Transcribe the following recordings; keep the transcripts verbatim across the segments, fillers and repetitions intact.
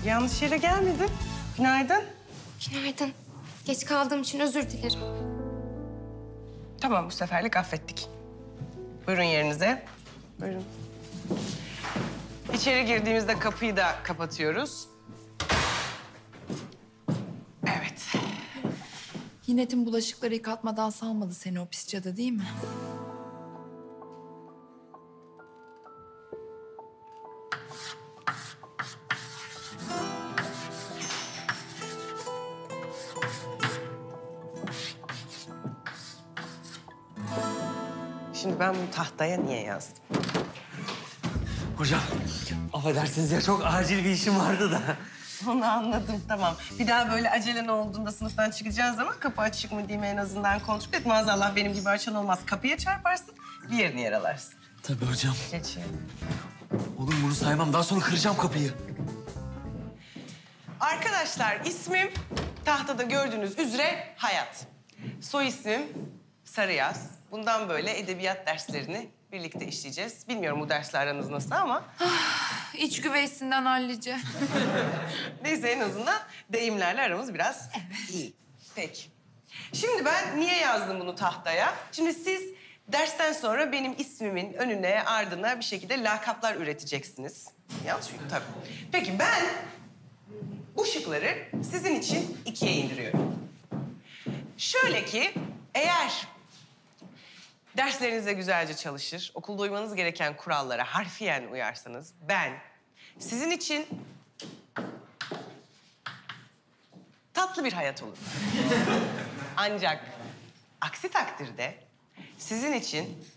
Yanlış yere gelmedin. Günaydın. Günaydın. Geç kaldığım için özür dilerim. Tamam, bu seferlik affettik. Buyurun yerinize. Buyurun. İçeri girdiğimizde kapıyı da kapatıyoruz. Evet. Yinet'in bulaşıkları yıkatmadan salmadı seni o pis cadı değil mi? Şimdi ben bunu tahtaya niye yazdım? Hocam, affedersiniz ya çok acil bir işim vardı da. Onu anladım, tamam. Bir daha böyle acelen olduğunda sınıftan çıkacağın zaman kapı açık mı diye en azından kontrol et. Maazallah benim gibi açan olmaz. Kapıya çarparsın, bir yerini yaralarsın. Tabii hocam. Geç yani. Oğlum bunu saymam, daha sonra kıracağım kapıyı. Arkadaşlar, ismim tahtada gördüğünüz üzere Hayat. Soy ismim Sarıyaz. Bundan böyle edebiyat derslerini birlikte işleyeceğiz. Bilmiyorum bu dersler aranız nasıl ama... İç güveysinden hallice. Neyse en azından deyimlerle aramız biraz iyi. Peki. Şimdi ben niye yazdım bunu tahtaya? Şimdi siz dersten sonra benim ismimin önüne ardına bir şekilde lakaplar üreteceksiniz. Yanlış mıyım? Tabii. Peki ben bu şıkları sizin için ikiye indiriyorum. Şöyle ki eğer derslerinize güzelce çalışır, okulda uymanız gereken kurallara harfiyen uyarsanız ben sizin için tatlı bir hayat olur. Ancak aksi takdirde sizin için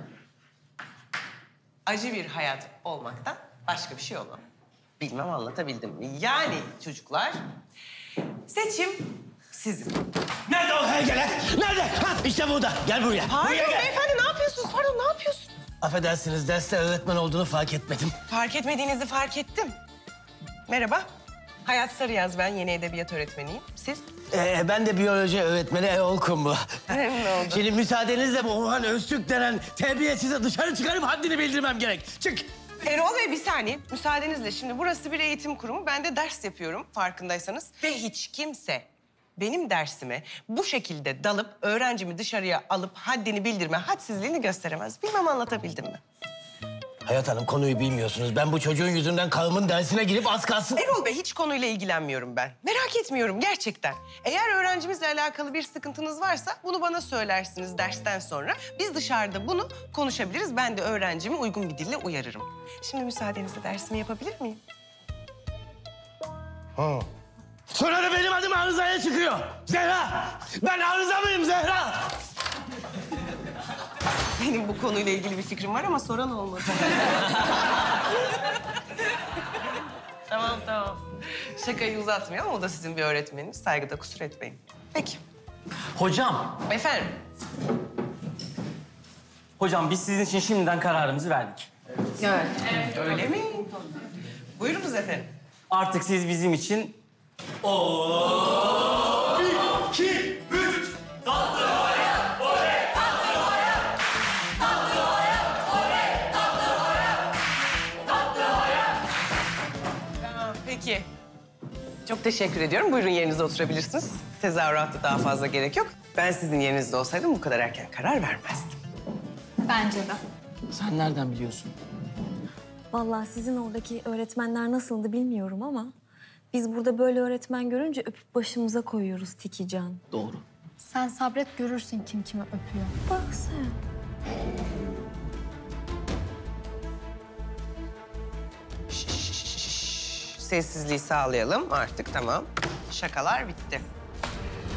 acı bir hayat olmaktan başka bir şey olmam. Bilmem anlatabildim mi? Yani çocuklar seçim sizin. Nerede o heykeler? Nerede? Ha, işte burada. Gel buraya. Pardon Buraya gel. beyefendi ne yapıyorsunuz? Pardon ne yapıyorsun? Affedersiniz, derste öğretmen olduğunu fark etmedim. Fark etmediğinizi fark ettim. Merhaba. Hayat Sarıyaz ben. Yeni edebiyat öğretmeniyim. Siz? Ee, ben de biyoloji öğretmeni Erol Kumru. Memnun oldum. Şimdi müsaadenizle bu Orhan Öztürk denen terbiyesize dışarı çıkarıp haddini bildirmem gerek. Çık. Erol Bey bir saniye. Müsaadenizle. Şimdi burası bir eğitim kurumu. Ben de ders yapıyorum farkındaysanız. Ve hiç kimse benim dersime bu şekilde dalıp öğrencimi dışarıya alıp haddini bildirme, hadsizliğini gösteremez. Bilmem anlatabildim mi? Hayat Hanım, konuyu bilmiyorsunuz. Ben bu çocuğun yüzünden karımın dersine girip az kalsın... Erol Bey hiç konuyla ilgilenmiyorum ben. Merak etmiyorum gerçekten. Eğer öğrencimizle alakalı bir sıkıntınız varsa bunu bana söylersiniz dersten sonra. Biz dışarıda bunu konuşabiliriz. Ben de öğrencimi uygun bir dille uyarırım. Şimdi müsaadenizle dersimi yapabilir miyim? Ha. Sonra da benim adım arızaya çıkıyor. Zehra! Ben arıza mıyım Zehra? Benim bu konuyla ilgili bir fikrim var ama soran olmadı. Tamam, tamam. Şakayı uzatmayalım. O da sizin bir öğretmeniniz. Saygıda kusur etmeyin. Peki. Hocam, Efendim? hocam biz sizin için şimdiden kararımızı verdik. Evet. Öyle mi? Buyurunuz efendim. Artık siz bizim için... Tamam, peki. Çok teşekkür ediyorum. Buyurun yerinize oturabilirsiniz. Tezahüratta daha fazla gerek yok. Ben sizin yerinizde olsaydım bu kadar erken karar vermezdim. Bence de. Sen nereden biliyorsun? Vallahi sizin oradaki öğretmenler nasıldı bilmiyorum ama... biz burada böyle öğretmen görünce öpüp başımıza koyuyoruz Tikican. Doğru. Sen sabret görürsün kim kimi öpüyor. Bak sen. Sessizliği sağlayalım artık, tamam. Şakalar bitti.